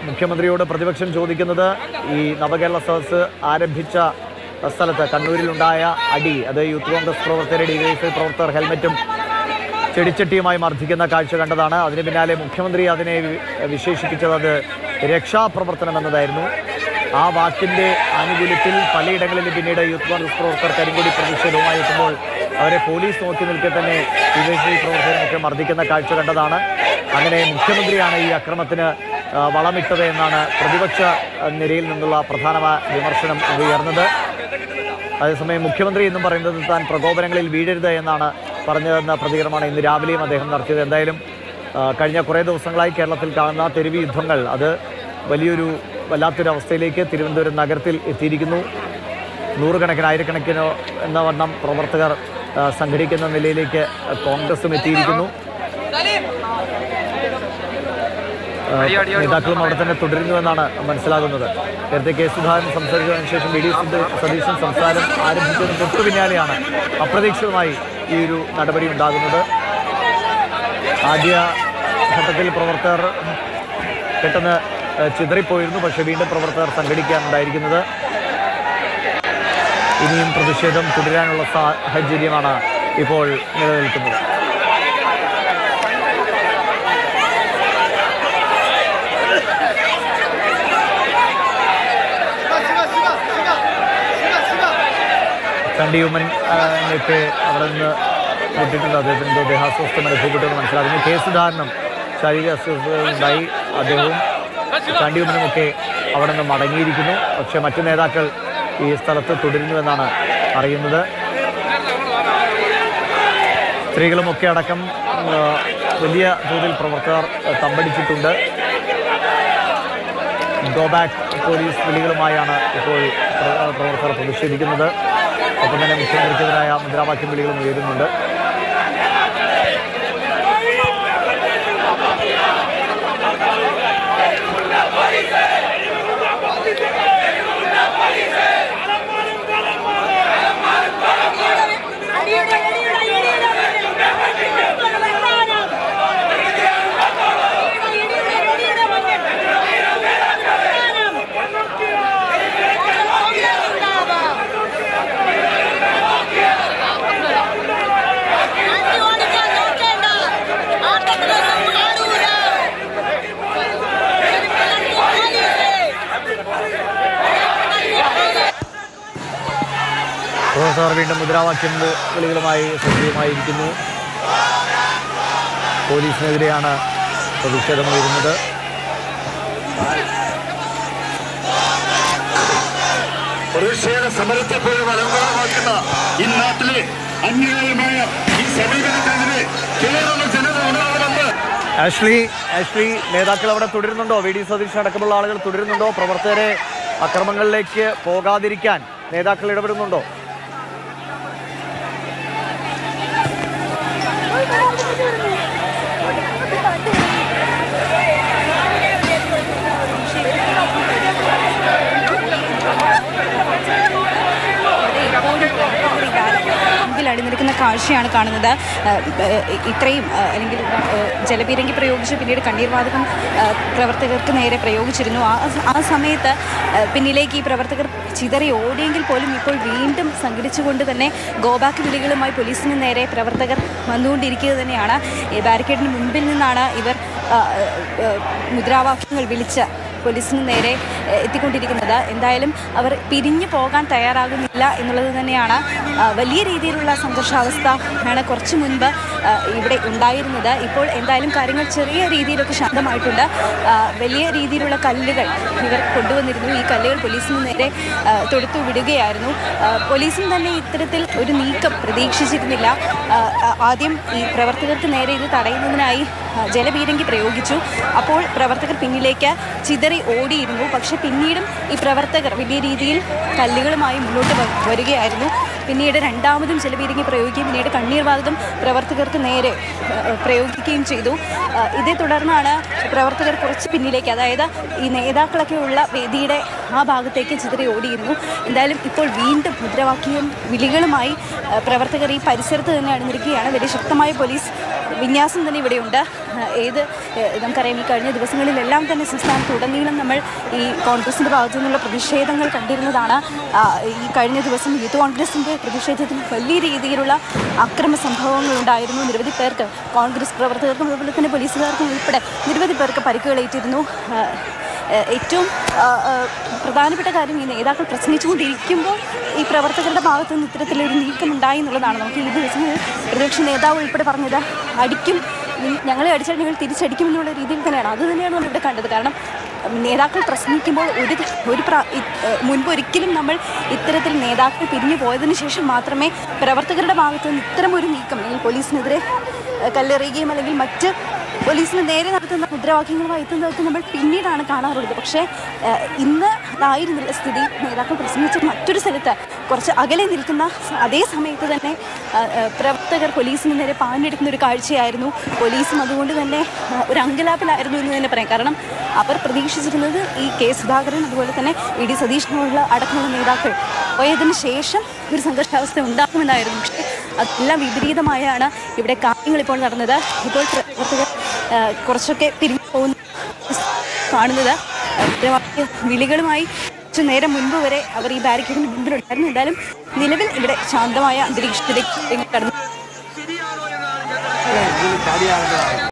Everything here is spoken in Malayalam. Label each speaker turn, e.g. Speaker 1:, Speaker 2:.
Speaker 1: മുഖ്യമന്ത്രിയോട് പ്രതിപക്ഷം ചോദിക്കുന്നത് ഈ നവകേരള സദസ്സ് ആരംഭിച്ച സ്ഥലത്ത് കണ്ണൂരിലുണ്ടായ അടി, അത് യൂത്ത് കോൺഗ്രസ് പ്രവർത്തകരെ ഡിവൈഎഫ്ഐ പ്രവർത്തകർ ഹെൽമറ്റും ചെടിച്ചട്ടിയുമായി മർദ്ദിക്കുന്ന കാഴ്ച കണ്ടതാണ്. അതിന് പിന്നാലെ മുഖ്യമന്ത്രി അതിനെ വിശേഷിപ്പിച്ചത് അത് രക്ഷാപ്രവർത്തനം എന്നതായിരുന്നു. ആ വാക്കിൻ്റെ ആനുകൂല്യത്തിൽ പലയിടങ്ങളിലും പിന്നീട് യൂത്ത് കോൺഗ്രസ് പ്രവർത്തകർ കരിങ്കൊടി പ്രതിഷേധവുമായി എത്തുമ്പോൾ അവരെ പോലീസ് നോക്കി നിൽക്കെ തന്നെ ഡിവൈഎഫ്ഐ പ്രവർത്തകരൊക്കെ മർദ്ദിക്കുന്ന കാഴ്ച കണ്ടതാണ്. അങ്ങനെ മുഖ്യമന്ത്രിയാണ് ഈ അക്രമത്തിന് വളമിട്ടത് എന്നാണ് പ്രതിപക്ഷ നിരയിൽ നിന്നുള്ള പ്രധാനമായ വിമർശനം ഉയർന്നത്. അതേസമയം മുഖ്യമന്ത്രി എന്നും പറയുന്നത് താൻ പ്രകോപനങ്ങളിൽ വീഴരുത് എന്നാണ് പറഞ്ഞതെന്ന പ്രതികരണമാണ് ഇന്ന് രാവിലെയും അദ്ദേഹം നടത്തിയത്. എന്തായാലും കഴിഞ്ഞ കുറേ ദിവസങ്ങളായി കേരളത്തിൽ കാണുന്ന തെരുവ് യുദ്ധങ്ങൾ അത് വല്ലാത്തൊരു അവസ്ഥയിലേക്ക് തിരുവനന്തപുരം നഗരത്തിൽ എത്തിയിരിക്കുന്നു. നൂറുകണക്കിന് ആയിരക്കണക്കിന് എന്ന വണ്ണം പ്രവർത്തകർ സംഘടിക്കുന്ന നിലയിലേക്ക് കോൺഗ്രസും എത്തിയിരിക്കുന്നു. നേതാക്കളും അവിടെ തന്നെ തുടരുന്നുവെന്നാണ് മനസ്സിലാകുന്നത്. നേരത്തെ കെ സുധാകരൻ സംസാരിച്ചതിനു ശേഷം വി ഡി സതീശൻ സംസാരം ആരംഭിച്ചതിന് തൊട്ടു പിന്നാലെയാണ് അപ്രതീക്ഷിതമായി ഈ ഒരു നടപടി ഉണ്ടാകുന്നത്. ആദ്യ ഘട്ടത്തിൽ പ്രവർത്തകർ പെട്ടെന്ന് ചിതറിപ്പോയിരുന്നു, പക്ഷേ വീണ്ടും പ്രവർത്തകർ സംഘടിക്കാനുണ്ടായിരിക്കുന്നത്. ഇനിയും പ്രതിഷേധം തുടരാനുള്ള സാഹചര്യമാണ് ഇപ്പോൾ നിലനിൽക്കുന്നത്. ചണ്ടി ഉമ്മൻ ഒക്കെ അവിടെ നിന്ന് വിട്ടിട്ടുണ്ട്. അദ്ദേഹത്തിന് എന്തോ ദേഹാസ്വസ്ഥം അനുഭവപ്പെട്ടെന്ന് മനസ്സിലാക്കുന്നു. കെ സുധാകരനും ശാരീരിക അസ്വസ്ഥതകളുണ്ടായി. അദ്ദേഹവും ചണ്ടി ഉമ്മനുമൊക്കെ അവിടെ നിന്ന് മടങ്ങിയിരിക്കുന്നു. പക്ഷേ മറ്റു നേതാക്കൾ ഈ സ്ഥലത്ത് തുടരുന്നുവെന്നാണ് അറിയുന്നത്. സ്ത്രീകളുമൊക്കെ അടക്കം വലിയ തോതിൽ പ്രവർത്തകർ തമ്പടിച്ചിട്ടുണ്ട്. ഗോ ബാക്ക് പോലീസ് വിളികളുമായാണ് ഇപ്പോൾ പ്രവർത്തകർ പ്രതിഷേധിക്കുന്നത്. ഒപ്പം തന്നെ മുഖ്യമന്ത്രിക്കെതിരായ മുദ്രാവാക്യം വിളികളും ഉയരുന്നുണ്ട്. പ്രൊഫസർ വീണ്ടും മുദ്രാവാക്യം വിളികളുമായി സജീവമായിരിക്കുന്നു. പോലീസിനെതിരെയാണ് പ്രതിഷേധമുയരുന്നത്.
Speaker 2: പ്രതിഷേധ സമരത്തെ പോലും അലങ്കാരമാക്കുന്ന ഈ നാട്ടിലെ അന്യായമായ ഈ സമീപനത്തിനെതിരെ കേരള ജനത ഉണ്ടാകുന്നുണ്ട്.
Speaker 1: ആഷ്ലി നേതാക്കൾ അവിടെ തുടരുന്നുണ്ടോ? വി ഡി സതീശൻ അടക്കമുള്ള ആളുകൾ തുടരുന്നുണ്ടോ? പ്രവർത്തകരെ അക്രമങ്ങളിലേക്ക് പോകാതിരിക്കാൻ നേതാക്കൾ ഇടപെടുന്നുണ്ടോ?
Speaker 3: അണിനിരക്കുന്ന കാഴ്ചയാണ് കാണുന്നത്. ഇത്രയും അല്ലെങ്കിൽ ജലപീരങ്കി പ്രയോഗിച്ച് പിന്നീട് കണ്ണീർ വാതകം പ്രവർത്തകർക്ക് നേരെ പ്രയോഗിച്ചിരുന്നു. ആ സമയത്ത് പിന്നിലേക്ക് ഈ പ്രവർത്തകർ ചിതറി ഓടിയെങ്കിൽ പോലും ഇപ്പോൾ വീണ്ടും സംഘടിച്ചുകൊണ്ട് തന്നെ ഗോബാക്ക് വിളികളുമായി പോലീസിന് നേരെ പ്രവർത്തകർ വന്നുകൊണ്ടിരിക്കുക തന്നെയാണ്. ബാരിക്കേഡിന് മുൻപിൽ നിന്നാണ് ഇവർ മുദ്രാവാക്യങ്ങൾ വിളിച്ച് പോലീസിന് നേരെ എത്തിക്കൊണ്ടിരിക്കുന്നത്. എന്തായാലും അവർ പിരിഞ്ഞു പോകാൻ തയ്യാറാകുന്നില്ല എന്നുള്ളത് തന്നെയാണ്. വലിയ രീതിയിലുള്ള സംഘർഷാവസ്ഥ ആണ് കുറച്ച് മുൻപ് ഇവിടെ ഉണ്ടായിരുന്നത്. ഇപ്പോൾ എന്തായാലും കാര്യങ്ങൾ ചെറിയ രീതിയിലൊക്കെ ശാന്തമായിട്ടുണ്ട്. വലിയ രീതിയിലുള്ള കല്ലുകൾ ഇവർ കൊണ്ടുവന്നിരുന്നു. ഈ കല്ലുകൾ പോലീസിന് നേരെ തൊടുത്തു വിടുകയായിരുന്നു. പോലീസും തന്നെ ഇത്തരത്തിൽ ഒരു നീക്കം പ്രതീക്ഷിച്ചിരുന്നില്ല. ആദ്യം ഈ പ്രവർത്തകർക്ക് നേരെ ഇത് തടയുന്നതിനായി ജലപീരങ്കി പ്രയോഗിച്ചു. അപ്പോൾ പ്രവർത്തകർ പിന്നിലേക്ക് ചിതറി ഓടിയിരുന്നു. പക്ഷെ പിന്നീടും ഈ പ്രവർത്തകർ വലിയ രീതിയിൽ കല്ലുകളുമായി മുന്നോട്ട് വരികയായിരുന്നു. പിന്നീട് രണ്ടാമതും ജലപീരങ്കി പ്രയോഗിക്കുകയും പിന്നീട് കണ്ണീർ വാതകം പ്രവർത്തകർക്ക് നേരെ പ്രയോഗിക്കുകയും ചെയ്തു. ഇതേ തുടർന്നാണ് പ്രവർത്തകർ കുറച്ച് പിന്നിലേക്ക്, അതായത് ഈ നേതാക്കളൊക്കെ ഉള്ള വേദിയുടെ ആ ഭാഗത്തേക്ക് ചിതറി ഓടിയിരുന്നു. എന്തായാലും ഇപ്പോൾ വീണ്ടും മുദ്രാവാക്യം വിളികളുമായി പ്രവർത്തകർ ഈ പരിസരത്ത് തന്നെ അണിനിരക്കുകയാണ്. വലിയ ശക്തമായ പോലീസ് വിന്യാസം തന്നെ ഇവിടെയുണ്ട്. നമുക്കറിയാം ഈ കഴിഞ്ഞ ദിവസങ്ങളിലെല്ലാം തന്നെ സംസ്ഥാനത്തുടനീളം നമ്മൾ ഈ കോൺഗ്രസിൻ്റെ ഭാഗത്തു നിന്നുള്ള പ്രതിഷേധങ്ങൾ കണ്ടിരുന്നതാണ്. ഈ കഴിഞ്ഞ ദിവസം യൂത്ത് കോൺഗ്രസിൻ്റെ പ്രതിഷേധത്തിൽ വലിയ രീതിയിലുള്ള അക്രമ സംഭവങ്ങൾ ഉണ്ടായിരുന്നു. നിരവധി പേർക്ക്, കോൺഗ്രസ് പ്രവർത്തകർക്കും അതുപോലെ തന്നെ പോലീസുകാർക്കും ഉൾപ്പെടെ നിരവധി പേർക്ക് പരിക്കുകളേറ്റിരുന്നു. ഏറ്റവും പ്രധാനപ്പെട്ട കാര്യം ഈ നേതാക്കൾ പ്രസംഗിച്ചുകൊണ്ടിരിക്കുമ്പോൾ ഈ പ്രവർത്തകരുടെ ഭാഗത്തു നിന്ന് ഇത്തരത്തിലൊരു നീക്കമുണ്ടായി എന്നുള്ളതാണ്. നമുക്ക് ഈ ദിവസങ്ങളിൽ പ്രതിപക്ഷ നേതാവ് ഉൾപ്പെടെ പറഞ്ഞത് അടിക്കും, ഞങ്ങളെ അടിച്ചാൽ ഞങ്ങൾ തിരിച്ചടിക്കും എന്നുള്ള രീതിയിൽ തന്നെയാണ്. അത് തന്നെയാണ് നമ്മളിവിടെ കണ്ടത്. കാരണം നേതാക്കൾ പ്രസംഗിക്കുമ്പോൾ മുൻപൊരിക്കലും നമ്മൾ ഇത്തരത്തിൽ നേതാക്കൾ പിരിഞ്ഞു പോയതിനു ശേഷം മാത്രമേ പ്രവർത്തകരുടെ ഭാഗത്തു നിന്ന് ഇത്തരമൊരു നീക്കം, അല്ലെങ്കിൽ പോലീസിനെതിരെ കല്ലെറിയുകയും അല്ലെങ്കിൽ മറ്റ് പോലീസിന് നേരെ നടത്തുന്ന മുദ്രാവാക്യങ്ങളുമായി എത്തുന്നതൊക്കെ നമ്മൾ പിന്നീടാണ് കാണാറുള്ളത്. പക്ഷേ ഇന്ന് അതായിരുന്നില്ല സ്ഥിതി. നേതാക്കൾ പ്രസംഗിച്ച മറ്റൊരു സ്ഥലത്ത് കുറച്ച് അകലെ നിൽക്കുന്ന അതേ സമയത്ത് തന്നെ പ്രവർത്തകർ പോലീസിന് നേരെ പാഞ്ഞെടുക്കുന്ന ഒരു കാഴ്ചയായിരുന്നു. പോലീസും അതുകൊണ്ട് തന്നെ ഒരു അങ്കലാപ്പിലായിരുന്നു എന്ന് തന്നെ പറയാം. കാരണം അവർ പ്രതീക്ഷിച്ചിരുന്നത് ഈ കെ സുധാകരൻ അതുപോലെ തന്നെ വി ഡി സതീശനുള്ള അടക്കമുള്ള നേതാക്കൾ പോയതിനു ശേഷം ഒരു സംഘർഷാവസ്ഥ ഉണ്ടാക്കുമെന്നായിരുന്നു. പക്ഷേ അതെല്ലാം വിപരീതമായാണ് ഇവിടെ കാര്യങ്ങൾ ഇപ്പോൾ നടന്നത്. ഇപ്പോൾ പ്രവർത്തകർ കുറച്ചൊക്കെ പിരിഞ്ഞു പോകുന്ന കാണുന്നത്. വിളികളുമായി കുറച്ചു നേരം മുൻപ് വരെ അവർ ഈ ബാരിക്കേഡിന് മുമ്പിലുണ്ടായിരുന്നു. എന്തായാലും നിലവിൽ ഇവിടെ ശാന്തമായ അന്തരീക്ഷത്തിലേക്ക് കടന്നു.